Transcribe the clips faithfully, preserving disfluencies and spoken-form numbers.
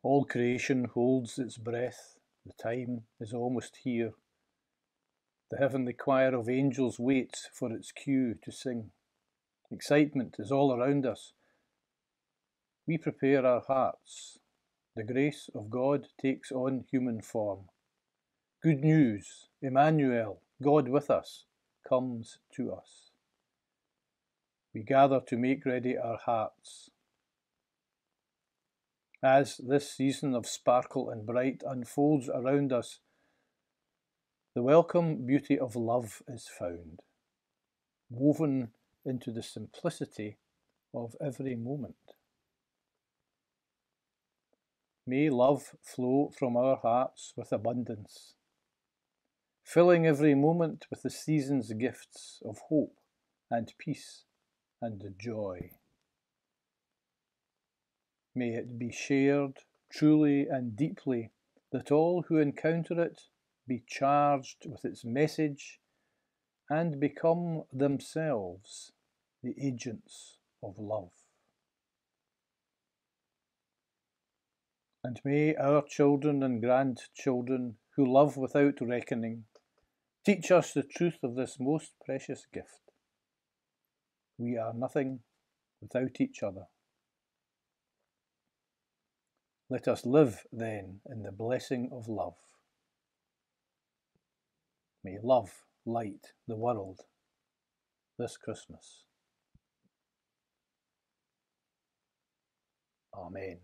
All creation holds its breath, the time is almost here. The heavenly choir of angels waits for its cue to sing. Excitement is all around us. We prepare our hearts. The grace of God takes on human form. Good news, Emmanuel, God with us, comes to us. We gather to make ready our hearts. As this season of sparkle and bright unfolds around us, the welcome beauty of love is found, woven into the simplicity of every moment. May love flow from our hearts with abundance, filling every moment with the season's gifts of hope and peace and joy. May it be shared truly and deeply, that all who encounter it be charged with its message and become themselves the agents of love. And may our children and grandchildren who love without reckoning teach us the truth of this most precious gift. We are nothing without each other. Let us live, then, in the blessing of love. May love light the world this Christmas. Amen.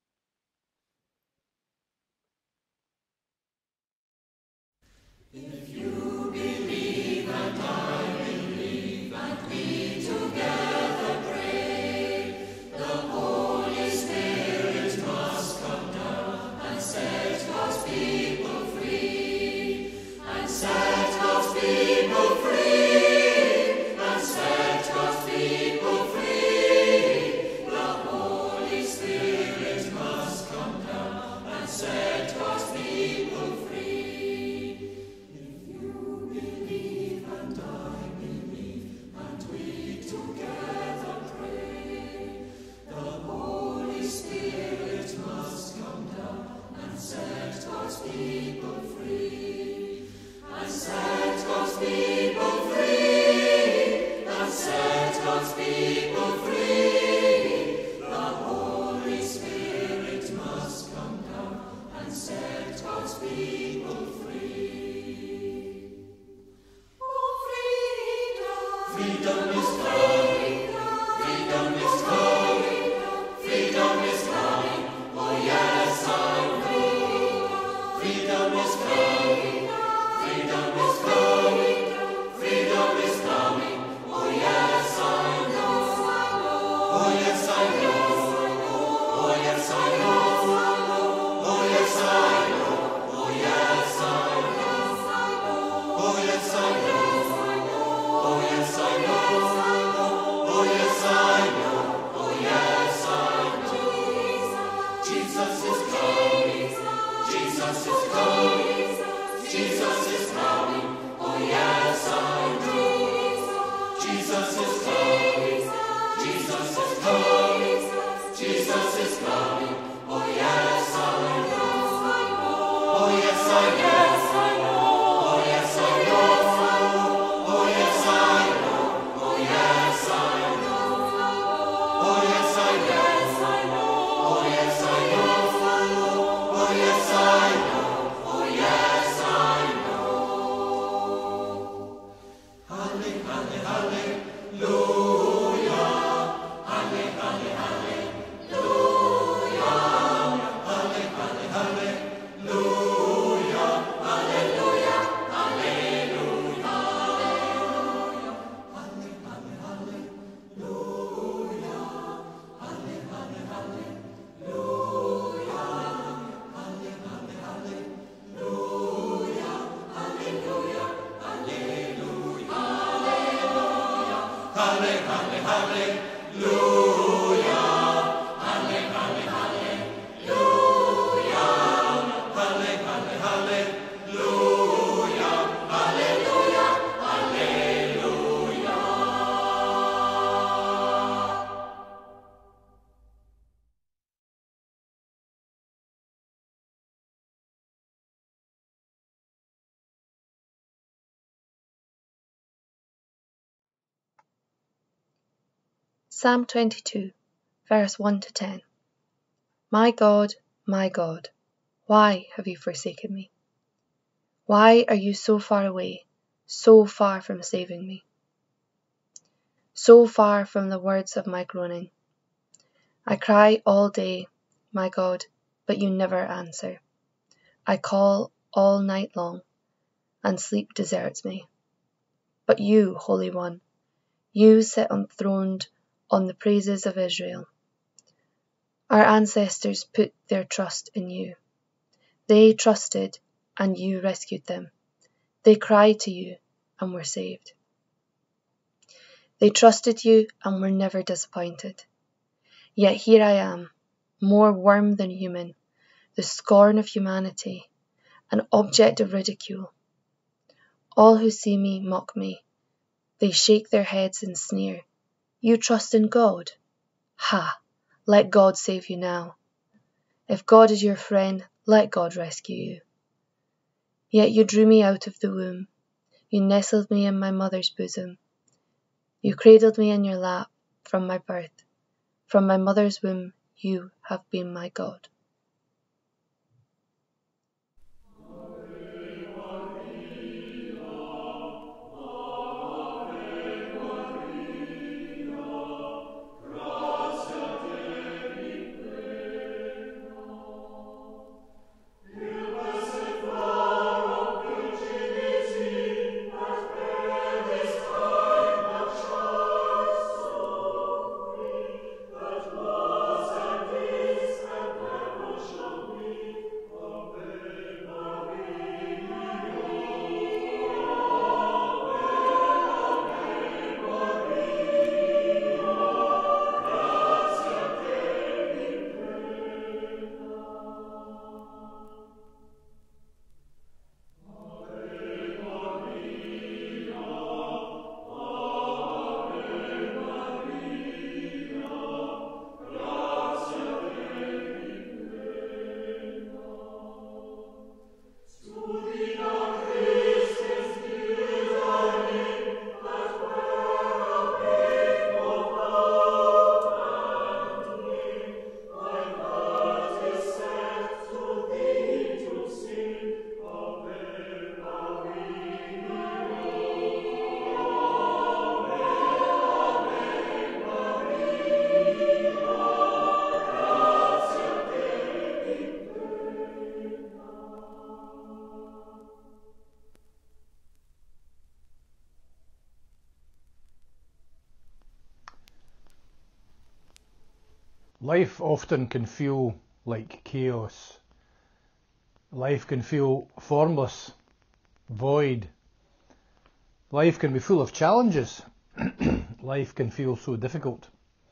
If you believe and I believe and we together pray, the Holy Spirit must come down and set God's people free, and set God's people free, and set God's people free. The Holy Spirit must come down and set God's people free. Psalm twenty-two, verse one to ten. My God, my God, why have you forsaken me? Why are you so far away, so far from saving me? So far from the words of my groaning. I cry all day, my God, but you never answer. I call all night long, and sleep deserts me. But you, Holy One, you sit enthroned on the praises of Israel. Our ancestors put their trust in you. They trusted, and you rescued them. They cried to you, and were saved. They trusted you, and were never disappointed. Yet here I am, more worm than human, the scorn of humanity, an object of ridicule. All who see me mock me. They shake their heads and sneer. You trust in God? Ha! Let God save you now. If God is your friend, let God rescue you. Yet you drew me out of the womb. You nestled me in my mother's bosom. You cradled me in your lap from my birth. From my mother's womb, you have been my God. Life often can feel like chaos. Life can feel formless, void. Life can be full of challenges. Life can feel so difficult.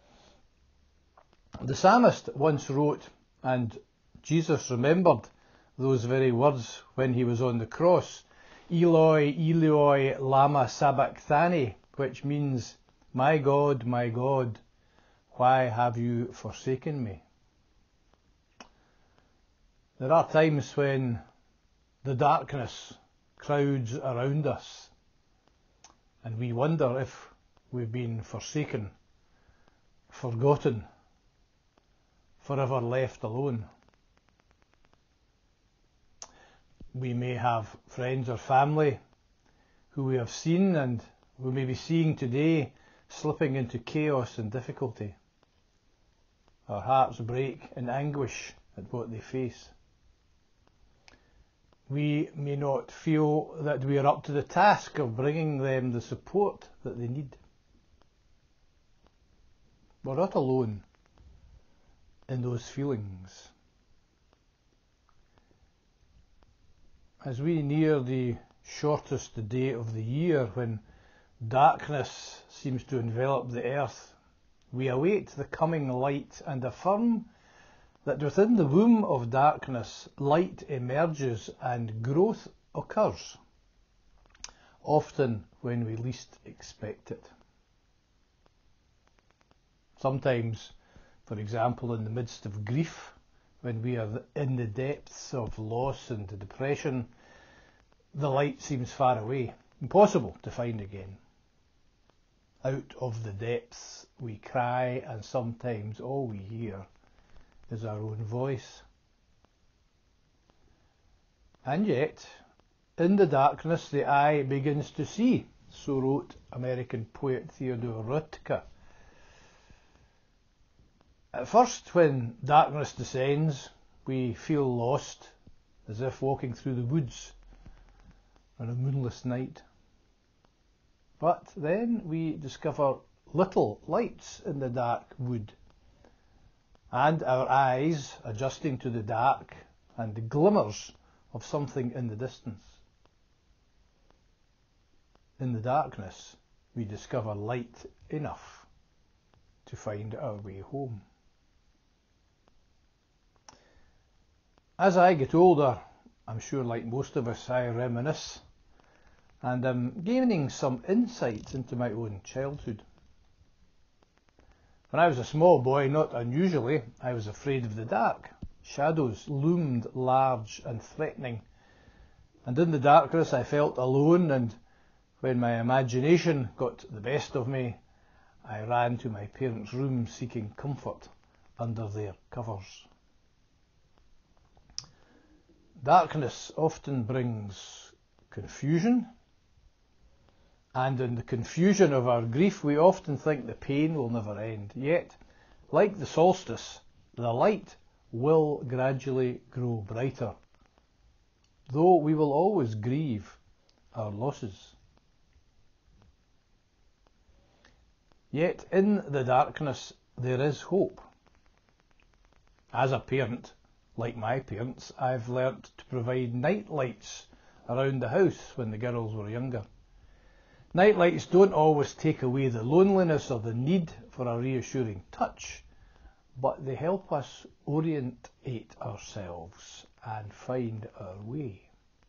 The psalmist once wrote, and Jesus remembered those very words when he was on the cross, Eloi, Eloi, lama sabachthani, which means, my God, my God, why have you forsaken me? There are times when the darkness crowds around us and we wonder if we've been forsaken, forgotten, forever left alone. We may have friends or family who we have seen and we may be seeing today slipping into chaos and difficulty. Our hearts break in anguish at what they face. We may not feel that we are up to the task of bringing them the support that they need. We're not alone in those feelings. As we near the shortest day of the year, when darkness seems to envelop the earth, we await the coming light and affirm that within the womb of darkness light emerges and growth occurs, often when we least expect it. Sometimes, for example, in the midst of grief, when we are in the depths of loss and depression, the light seems far away, impossible to find again. Out of the depths we cry, and sometimes all we hear is our own voice. And yet, in the darkness the eye begins to see, so wrote American poet Theodore Roethke. At first, when darkness descends, we feel lost, as if walking through the woods on a moonless night. But then we discover little lights in the dark wood, and our eyes, adjusting to the dark and the glimmers of something in the distance. In the darkness, we discover light enough to find our way home. As I get older, I'm sure like most of us, I reminisce, and I'm gaining some insights into my own childhood. When I was a small boy, not unusually, I was afraid of the dark. Shadows loomed large and threatening, and in the darkness I felt alone, and when my imagination got the best of me, I ran to my parents' room seeking comfort under their covers. Darkness often brings confusion, and in the confusion of our grief we often think the pain will never end. Yet, like the solstice, the light will gradually grow brighter, though we will always grieve our losses. Yet in the darkness there is hope. As a parent, like my parents, I've learnt to provide night lights around the house when the girls were younger. Night lights don't always take away the loneliness or the need for a reassuring touch, but they help us orientate ourselves and find our way.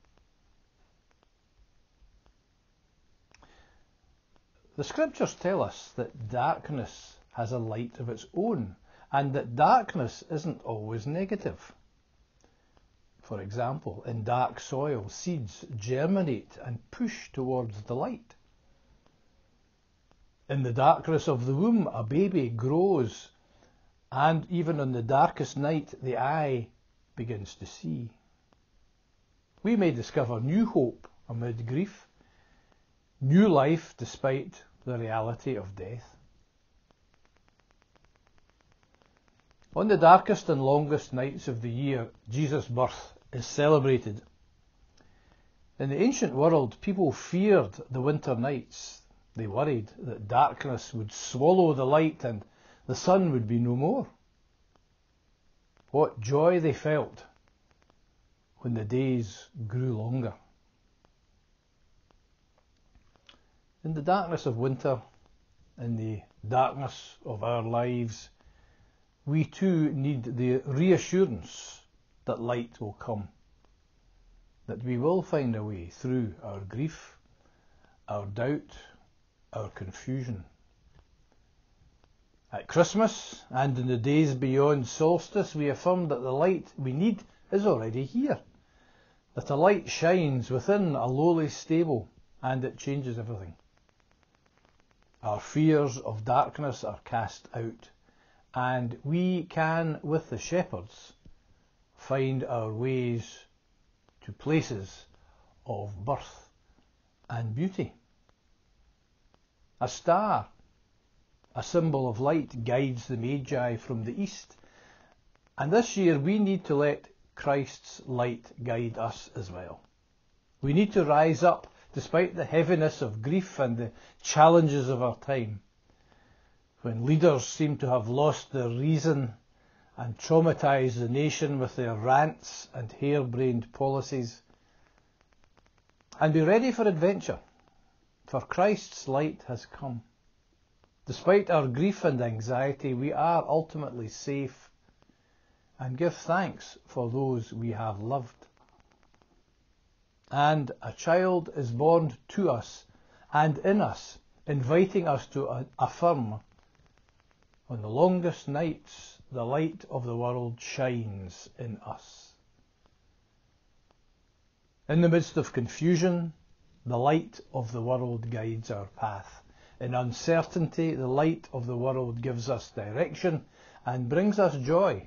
The scriptures tell us that darkness has a light of its own, and that darkness isn't always negative. For example, in dark soil, seeds germinate and push towards the light. In the darkness of the womb, a baby grows, and even on the darkest night, the eye begins to see. We may discover new hope amid grief, new life despite the reality of death. On the darkest and longest nights of the year, Jesus' birth is celebrated. In the ancient world, people feared the winter nights. They worried that darkness would swallow the light and the sun would be no more. What joy they felt when the days grew longer. In the darkness of winter, in the darkness of our lives, we too need the reassurance that light will come, that we will find a way through our grief, our doubt, our confusion. At Christmas and in the days beyond solstice, we affirm that the light we need is already here, that a light shines within a lowly stable and it changes everything. Our fears of darkness are cast out, and we can, with the shepherds, find our ways to places of birth and beauty. A star, a symbol of light, guides the Magi from the east, and this year we need to let Christ's light guide us as well. We need to rise up despite the heaviness of grief and the challenges of our time. When leaders seem to have lost their reason and traumatise the nation with their rants and harebrained policies. And be ready for adventure, for Christ's light has come. Despite our grief and anxiety, we are ultimately safe, and give thanks for those we have loved. And a child is born to us and in us, inviting us to affirm, on the longest nights, the light of the world shines in us. In the midst of confusion, the light of the world guides our path. In uncertainty, the light of the world gives us direction and brings us joy.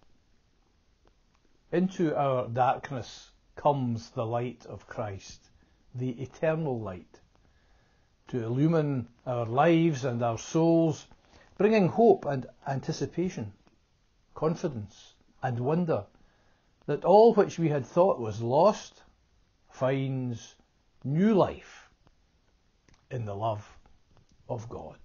Into our darkness comes the light of Christ, the eternal light, to illumine our lives and our souls, bringing hope and anticipation, confidence and wonder that all which we had thought was lost finds new life in the love of God.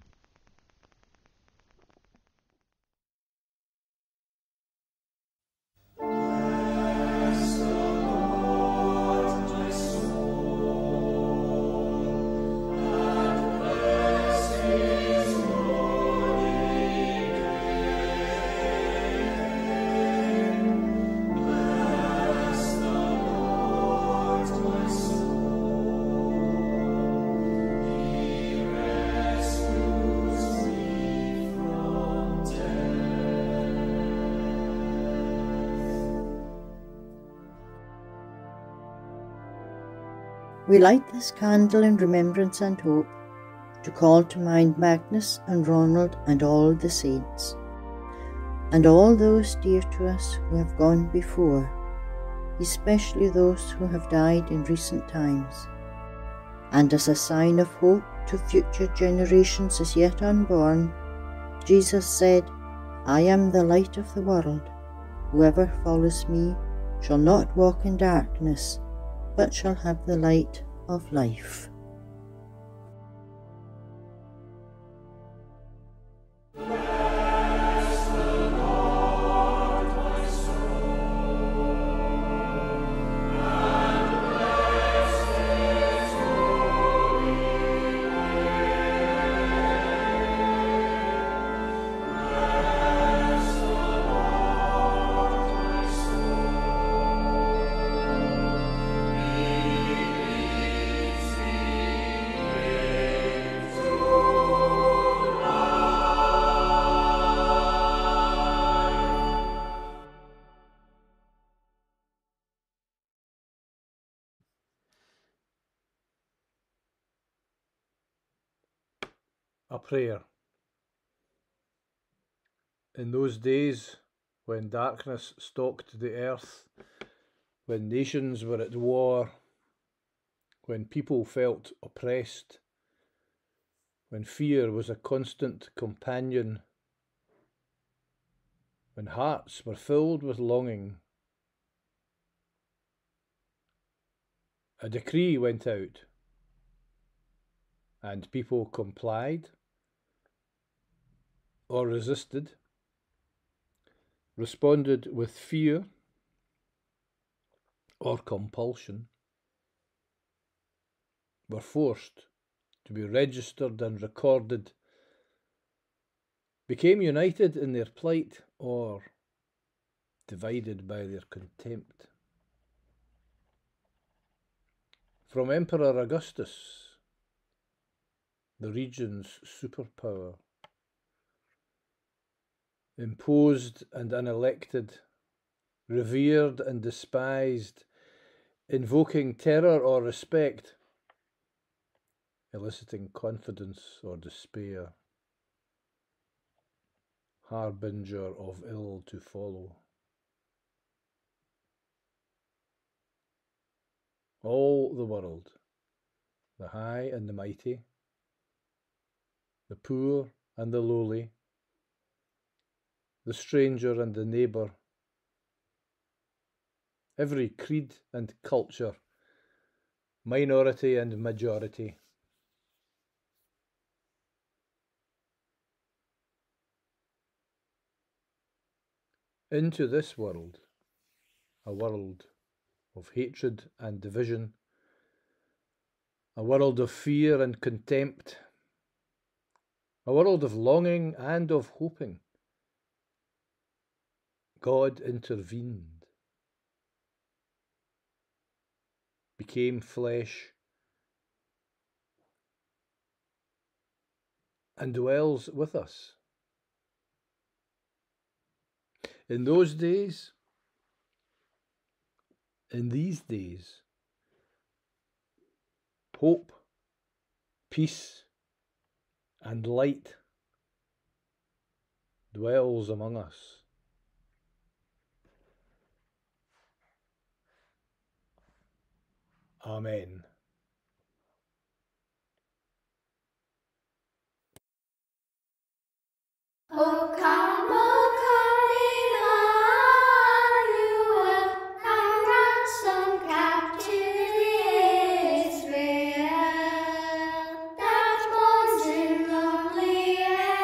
We light this candle in remembrance and hope, to call to mind Magnus and Ronald and all the saints, and all those dear to us who have gone before, especially those who have died in recent times. And as a sign of hope to future generations as yet unborn, Jesus said, I am the light of the world. Whoever follows me shall not walk in darkness, but shall have the light of life. A prayer. In those days when darkness stalked the earth, when nations were at war, when people felt oppressed, when fear was a constant companion, when hearts were filled with longing, a decree went out, and people complied or resisted, responded with fear or compulsion, were forced to be registered and recorded, became united in their plight or divided by their contempt. From Emperor Augustus, the region's superpower, imposed and unelected, revered and despised, invoking terror or respect, eliciting confidence or despair, harbinger of ill to follow. All the world, the high and the mighty, the poor and the lowly, the stranger and the neighbour, every creed and culture, minority and majority, into this world, a world of hatred and division, a world of fear and contempt, a world of longing and of hoping. God intervened, became flesh, and dwells with us. In those days, in these days, hope, peace, and light dwells among us. Amen. O come, O come, Emmanuel, and ransom captive Israel, that mourns in lonely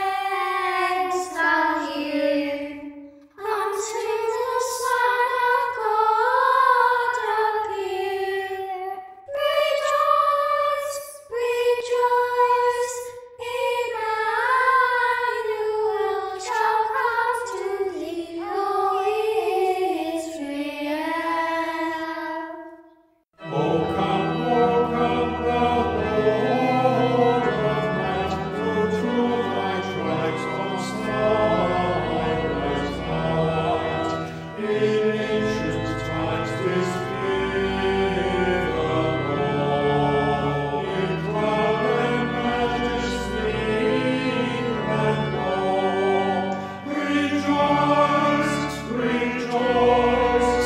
exile here, until the Son of God appear. Rejoice, rejoice, Emmanuel shall come to thee, O Israel. O come, O come, the Lord of might, who to thy tribes conspires light. In ancient times this given all, in cloud and majesty and law. Rejoice, rejoice,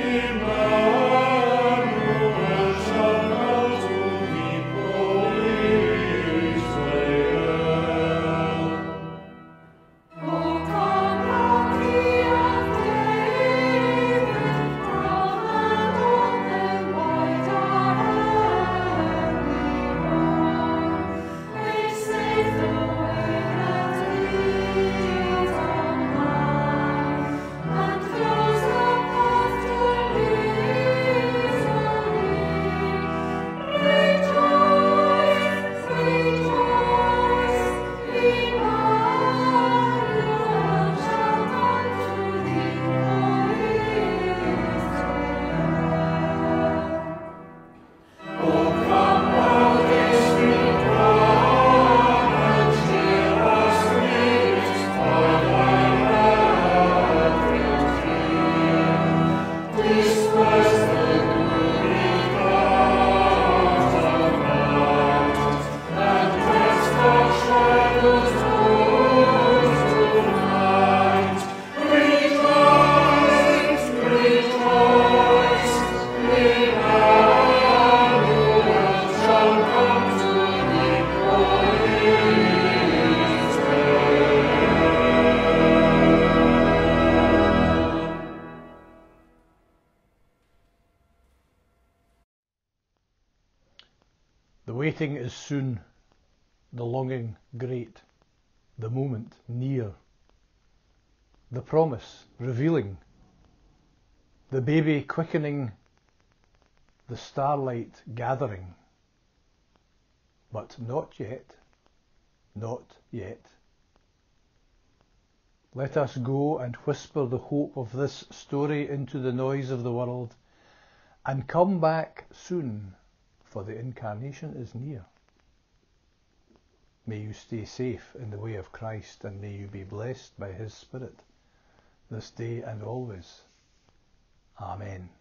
Emmanuel shall come to thee, O Israel. O come, O King of David, from an open void our heavenly door. Make safe the way that leads on high, and close the path to misery. Rejoice, rejoice, Emmanuel shall come to thee, O Israel. O come, all distant one, and cheer us midst by thy advent here. Disperse the gloomy clouds of night, and cast the shadows close to night. Rejoice, rejoice, Emmanuel shall come to thee, O Israel. The waiting is soon, the longing great, the moment near, the promise revealing, the baby quickening, the starlight gathering. But not yet, not yet. Let us go and whisper the hope of this story into the noise of the world, and come back soon, for the incarnation is near. May you stay safe in the way of Christ, and may you be blessed by his Spirit, this day and always. Amen.